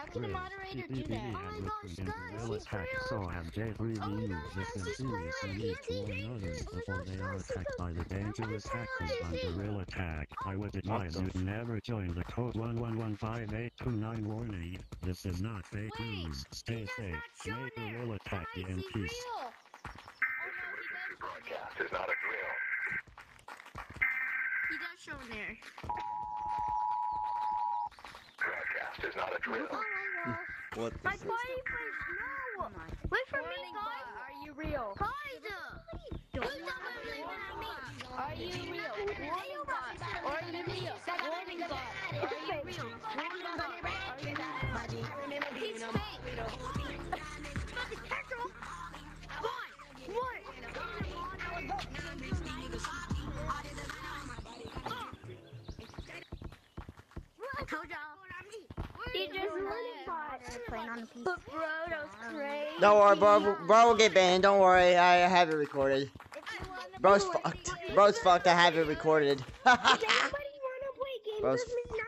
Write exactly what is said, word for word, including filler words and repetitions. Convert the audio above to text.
can the moderator do that? Oh my gosh, guys, he's real! So have J three Oh my used gosh, this guys, he's enthusiast real! and He need to is, warn he others is! Oh my before gosh, they are guys, attacked by the dangerous he's real! hackers Is on he? guerrilla attack. I would advise you to never join the code one one one five eight two nine warning. This is not fake Wait, news. Stay safe. Make guerrilla attack Guys, in he's peace. real! Broadcast is not a drill. He does show in there. Broadcast is not a drill. Oh my gosh. What My is this? body friends, no! Wait for me, guys! Are you real? Guys! Who's not believing in me? Are you real? Warning bot. Are you real? Warning bot. Are you real? Warning bot. Are you real? He's fake! What? What? I told y'all. He just left. But bro, that was crazy. Don't worry, bro. Bro will get banned. Don't worry. I have it recorded. Bro's fucked. Bro's fucked. I have it recorded. Does anybody want to play games Bro's with me